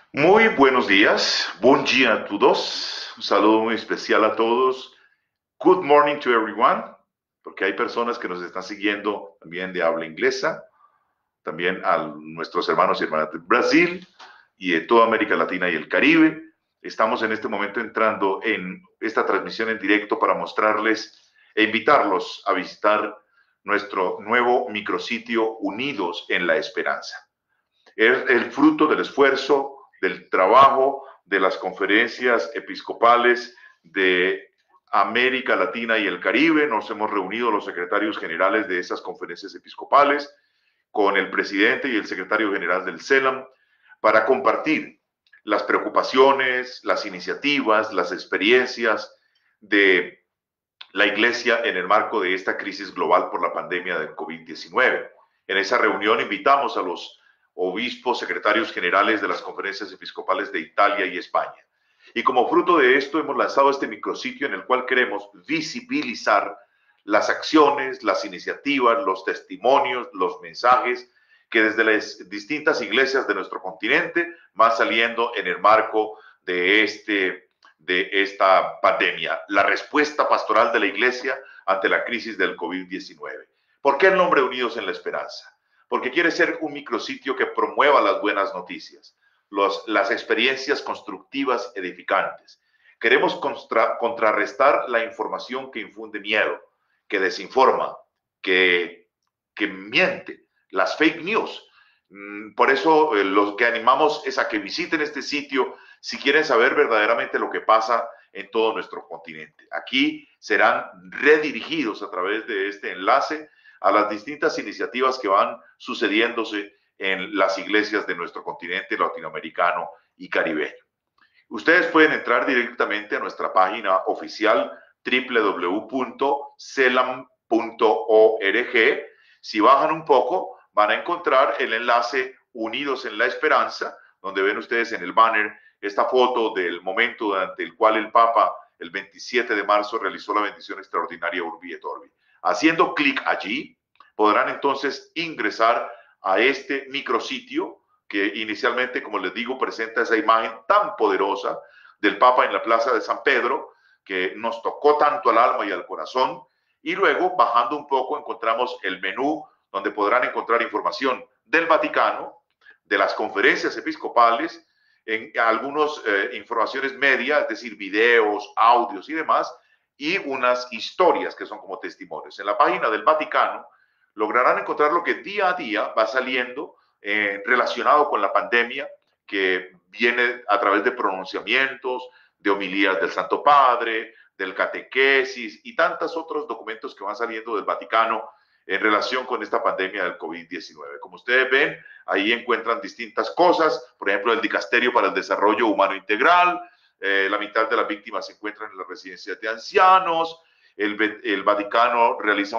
Muy buenos días, buen día a todos, un saludo muy especial a todos. Good morning to everyone, porque hay personas que nos están siguiendo también de habla inglesa, también a nuestros hermanos y hermanas de Brasil y de toda América Latina y el Caribe. Estamos en este momento entrando en esta transmisión en directo para mostrarles e invitarlos a visitar nuestro nuevo micrositio Unidos en la Esperanza. Es el fruto del esfuerzo, del trabajo de las conferencias episcopales de América Latina y el Caribe. Nos hemos reunido los secretarios generales de esas conferencias episcopales con el presidente y el secretario general del CELAM para compartir las preocupaciones, las iniciativas, las experiencias de la Iglesia en el marco de esta crisis global por la pandemia del COVID-19. En esa reunión invitamos a los obispos, secretarios generales de las conferencias episcopales de Italia y España. Y como fruto de esto hemos lanzado este micrositio en el cual queremos visibilizar las acciones, las iniciativas, los testimonios, los mensajes que desde las distintas iglesias de nuestro continente van saliendo en el marco de esta pandemia, la respuesta pastoral de la iglesia ante la crisis del COVID-19. ¿Por qué el nombre Unidos en la Esperanza? Porque quiere ser un micrositio que promueva las buenas noticias, las experiencias constructivas edificantes. Queremos contrarrestar la información que infunde miedo, que desinforma, que miente, las fake news. Por eso los que animamos es a que visiten este sitio si quieren saber verdaderamente lo que pasa en todo nuestro continente. Aquí serán redirigidos a través de este enlace a las distintas iniciativas que van sucediéndose en las iglesias de nuestro continente latinoamericano y caribeño. Ustedes pueden entrar directamente a nuestra página oficial www.celam.org. Si bajan un poco, van a encontrar el enlace Unidos en la Esperanza, donde ven ustedes en el banner esta foto del momento durante el cual el Papa, el 27 de marzo, realizó la bendición extraordinaria Urbi et Orbi. Haciendo clic allí, podrán entonces ingresar a este micrositio que inicialmente, como les digo, presenta esa imagen tan poderosa del Papa en la Plaza de San Pedro, que nos tocó tanto al alma y al corazón. Y luego, bajando un poco, encontramos el menú donde podrán encontrar información del Vaticano, de las conferencias episcopales, en algunas informaciones media, es decir, videos, audios y demás, y unas historias que son como testimonios. En la página del Vaticano lograrán encontrar lo que día a día va saliendo relacionado con la pandemia, que viene a través de pronunciamientos, de homilías del Santo Padre, del catequesis y tantos otros documentos que van saliendo del Vaticano en relación con esta pandemia del COVID-19. Como ustedes ven, ahí encuentran distintas cosas, por ejemplo, el Dicasterio para el Desarrollo Humano Integral, la mitad de las víctimas se encuentran en las residencias de ancianos, el Vaticano realiza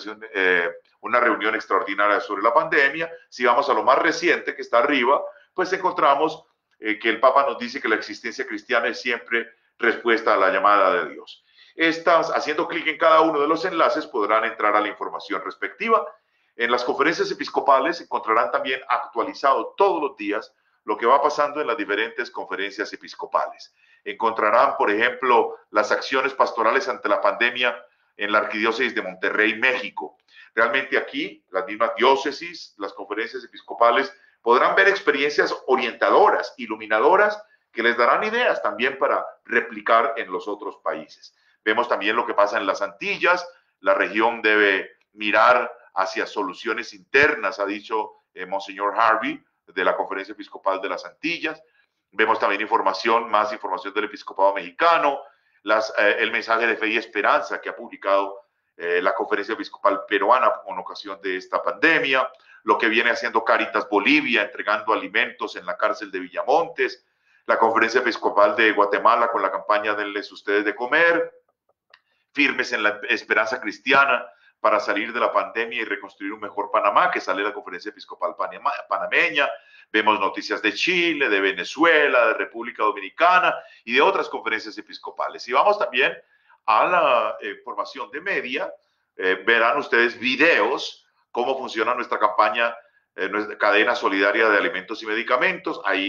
una reunión extraordinaria sobre la pandemia. Si vamos a lo más reciente que está arriba, pues encontramos que el Papa nos dice que la existencia cristiana es siempre respuesta a la llamada de Dios. Haciendo clic en cada uno de los enlaces podrán entrar a la información respectiva. En las conferencias episcopales encontrarán también actualizado todos los días lo que va pasando en las diferentes conferencias episcopales. Encontrarán, por ejemplo, las acciones pastorales ante la pandemia en la Arquidiócesis de Monterrey, México. Realmente aquí, las mismas diócesis, las conferencias episcopales, podrán ver experiencias orientadoras, iluminadoras, que les darán ideas también para replicar en los otros países. Vemos también lo que pasa en las Antillas. La región debe mirar hacia soluciones internas, ha dicho Monseñor Harvey, de la Conferencia Episcopal de las Antillas. Vemos también más información del Episcopado Mexicano, el mensaje de fe y esperanza que ha publicado la Conferencia Episcopal Peruana con ocasión de esta pandemia, lo que viene haciendo Cáritas Bolivia, entregando alimentos en la cárcel de Villamontes, la Conferencia Episcopal de Guatemala con la campaña Denles ustedes de comer, firmes en la esperanza cristiana para salir de la pandemia y reconstruir un mejor Panamá, que sale la Conferencia Episcopal Panameña. Vemos noticias de Chile, de Venezuela, de República Dominicana y de otras conferencias episcopales. Y vamos también a la formación de media. Verán ustedes videos, cómo funciona nuestra campaña, nuestra cadena solidaria de alimentos y medicamentos. Ahí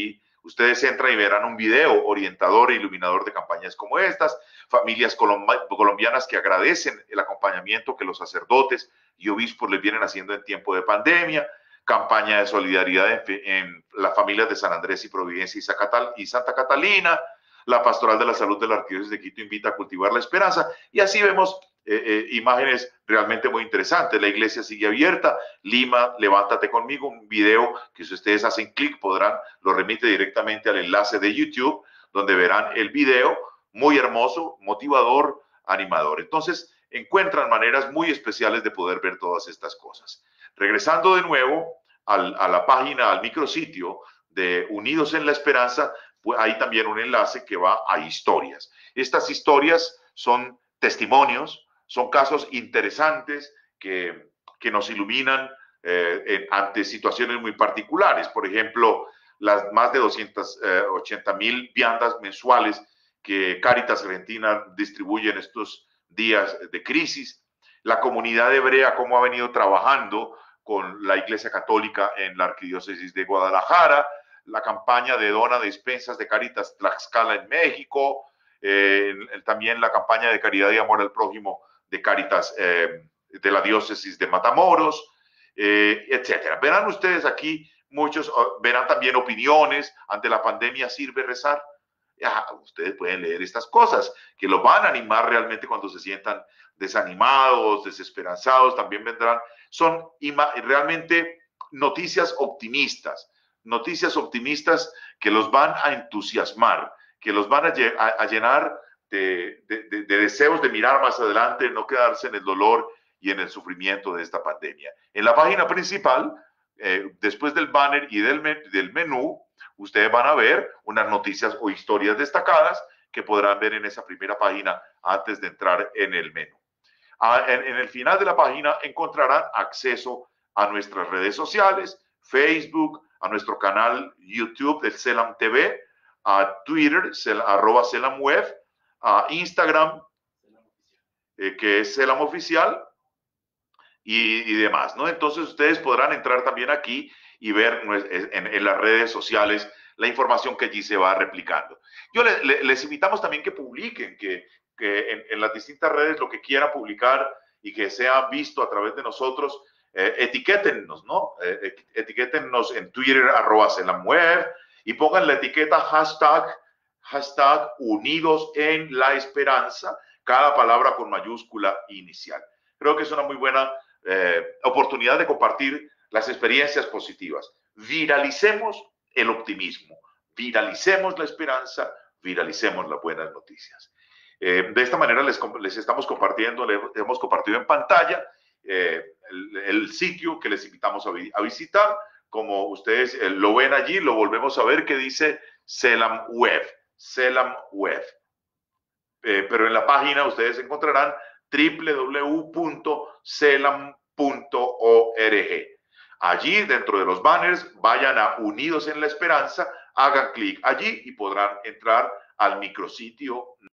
Ustedes entran y verán un video orientador e iluminador de campañas como estas, familias colombianas que agradecen el acompañamiento que los sacerdotes y obispos les vienen haciendo en tiempo de pandemia, campaña de solidaridad en las familias de San Andrés y Providencia y Santa Catalina, la Pastoral de la Salud de la Arquidiócesis de Quito invita a cultivar la esperanza, y así vemos imágenes realmente muy interesantes. La iglesia sigue abierta. Lima, levántate conmigo, un video que si ustedes hacen clic lo remite directamente al enlace de YouTube, donde verán el video, muy hermoso, motivador, animador. Entonces, encuentran maneras muy especiales de poder ver todas estas cosas. Regresando de nuevo a la página, al micrositio de Unidos en la Esperanza, pues hay también un enlace que va a historias. Estas historias son testimonios, son casos interesantes que nos iluminan ante situaciones muy particulares. Por ejemplo, las más de 280,000 viandas mensuales que Cáritas Argentina distribuye en estos días de crisis. La comunidad hebrea, cómo ha venido trabajando con la Iglesia Católica en la Arquidiócesis de Guadalajara, la campaña de dona de despensas de Cáritas Tlaxcala en México, también la campaña de caridad y amor al prójimo de Cáritas de la diócesis de Matamoros, etcétera. Verán ustedes aquí muchos, verán también opiniones. Ante la pandemia, ¿sirve rezar? Ya, ustedes pueden leer estas cosas que los van a animar realmente cuando se sientan desanimados, desesperanzados. También vendrán, son realmente noticias optimistas que los van a entusiasmar, que los van a llenar de deseos de mirar más adelante, no quedarse en el dolor y en el sufrimiento de esta pandemia. En la página principal, después del banner y del menú, ustedes van a ver unas noticias o historias destacadas que podrán ver en esa primera página antes de entrar en el menú. En el final de la página encontrarán acceso a nuestras redes sociales, Facebook, a nuestro canal YouTube del Selam TV, a Twitter, @SelamWeb, a Instagram, que es Selam Oficial, y demás, ¿no? Entonces ustedes podrán entrar también aquí y ver en las redes sociales la información que allí se va replicando. Les invitamos también que publiquen, que en las distintas redes lo que quieran publicar y que sea visto a través de nosotros, etiquétennos, ¿no? Etiquétennos en Twitter, @SelamWeb, y pongan la etiqueta hashtag Unidos en la Esperanza, cada palabra con mayúscula inicial. Creo que es una muy buena oportunidad de compartir las experiencias positivas. Viralicemos el optimismo, viralicemos la esperanza, viralicemos las buenas noticias. De esta manera les estamos compartiendo, les hemos compartido en pantalla el sitio que les invitamos a visitar. Como ustedes lo ven allí, lo volvemos a ver, que dice Selam Web. Pero en la página ustedes encontrarán www.selam.org. Allí, dentro de los banners, vayan a Unidos en la Esperanza, hagan clic allí y podrán entrar al micrositio